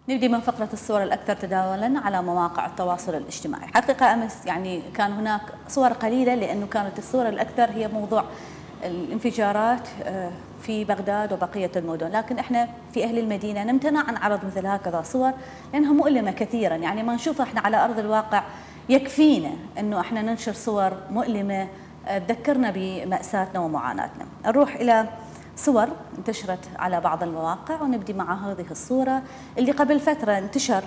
نبدي من فقرة الصور الأكثر تداولا على مواقع التواصل الاجتماعي. حقيقة أمس يعني كان هناك صور قليلة، لأنه كانت الصورة الأكثر هي موضوع الانفجارات في بغداد وبقية المدن، لكن احنا في أهل المدينة نمتنع عن عرض مثل هكذا صور لأنها مؤلمة كثيرا، يعني ما نشوفها احنا على أرض الواقع يكفينا أنه احنا ننشر صور مؤلمة تذكرنا بمأساتنا ومعاناتنا. نروح إلى صور انتشرت على بعض المواقع، ونبدي مع هذه الصورة اللي قبل فترة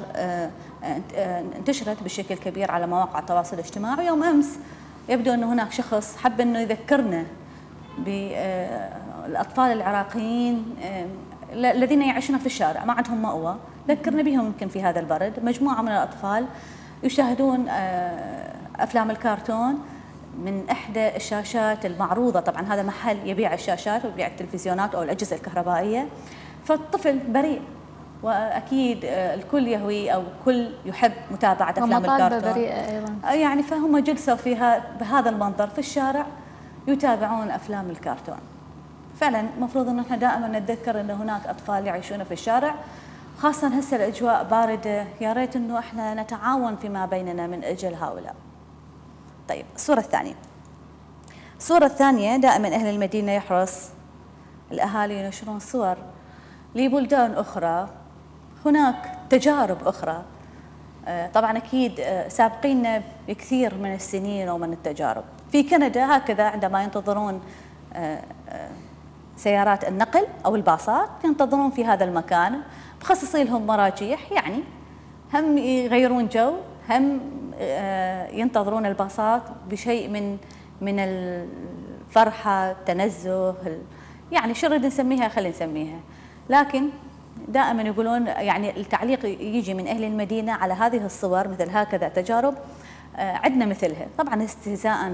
انتشرت بشكل كبير على مواقع التواصل الاجتماعي. يوم أمس يبدو أن هناك شخص حب أنه يذكرنا بالأطفال العراقيين الذين يعيشون في الشارع ما عندهم مأوى، ذكرنا بهم يمكن في هذا البرد. مجموعة من الأطفال يشاهدون أفلام الكرتون من إحدى الشاشات المعروضة، طبعا هذا محل يبيع الشاشات ويبيع التلفزيونات أو الأجهزة الكهربائية، فالطفل بريء وأكيد الكل يهوي أو الكل يحب متابعة أفلام الكرتون بريئة أيضا، يعني فهم جلسوا فيها بهذا المنظر في الشارع يتابعون أفلام الكرتون. فعلا المفروض أن احنا دائما نتذكر أن هناك أطفال يعيشون في الشارع، خاصة هسه الأجواء باردة، يا ريت أنه احنا نتعاون فيما بيننا من أجل هؤلاء. طيب الصورة الثانية دائما أهل المدينة يحرص الأهالي ينشرون صور لبلدان أخرى، هناك تجارب أخرى. طبعا أكيد سابقيننا بكثير من السنين ومن التجارب. في كندا هكذا عندما ينتظرون سيارات النقل أو الباصات ينتظرون في هذا المكان، مخصصين لهم مراجيح، يعني هم يغيرون جو، هم ينتظرون الباصات بشيء من الفرحة، التنزه، يعني شو نريد نسميها خلينا نسميها. لكن دائما يقولون يعني التعليق يجي من أهل المدينة على هذه الصور مثل هكذا تجارب عندنا مثلها، طبعا استهزاء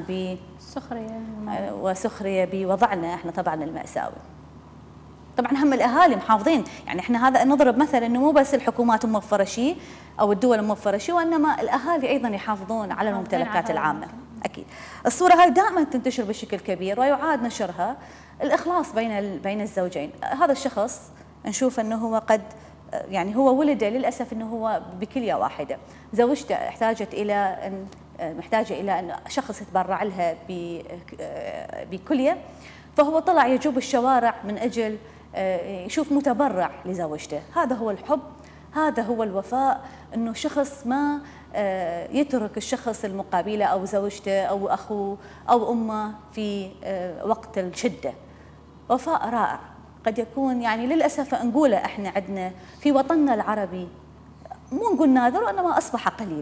وسخرية بوضعنا احنا طبعا المأساوي. طبعا هم الاهالي محافظين، يعني احنا هذا نضرب مثل انه مو بس الحكومات موفره شيء او الدول موفره شيء، وانما الاهالي ايضا يحافظون على الممتلكات العامه. اكيد الصوره هاي دائما تنتشر بشكل كبير ويعاد نشرها. الاخلاص بين الزوجين، هذا الشخص نشوف انه هو قد يعني هو ولد للاسف انه هو بكليه واحده، زوجته محتاجه الى ان شخص يتبرع لها بكليه، فهو طلع يجوب الشوارع من اجل يشوف متبرع لزوجته. هذا هو الحب، هذا هو الوفاء، انه شخص ما يترك الشخص المقابله او زوجته او اخوه او امه في وقت الشده. وفاء رائع قد يكون يعني للاسف نقوله احنا عندنا في وطننا العربي، مو نقول نادر وانما اصبح قليل.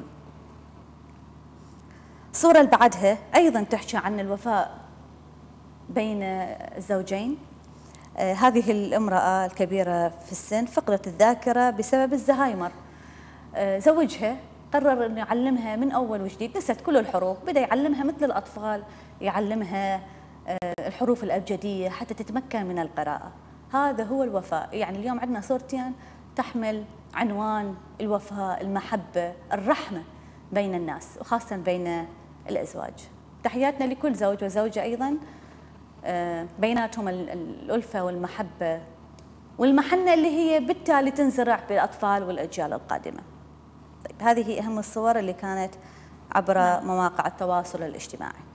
الصوره اللي بعدها ايضا تحكي عن الوفاء بين الزوجين. هذه الامرأة الكبيرة في السن فقدت الذاكرة بسبب الزهايمر. زوجها قرر أن يعلمها من أول وجديد، نسيت كل الحروف، بدأ يعلمها مثل الأطفال، يعلمها الحروف الأبجدية حتى تتمكن من القراءة. هذا هو الوفاء. يعني اليوم عندنا صورتين تحمل عنوان الوفاء، المحبة، الرحمة بين الناس وخاصة بين الأزواج. تحياتنا لكل زوج وزوجة أيضا بيناتهم الألفة والمحبة والمحنة اللي هي بالتالي تنزرع بالأطفال والأجيال القادمة. طيب هذه أهم الصور اللي كانت عبر مواقع التواصل الاجتماعي.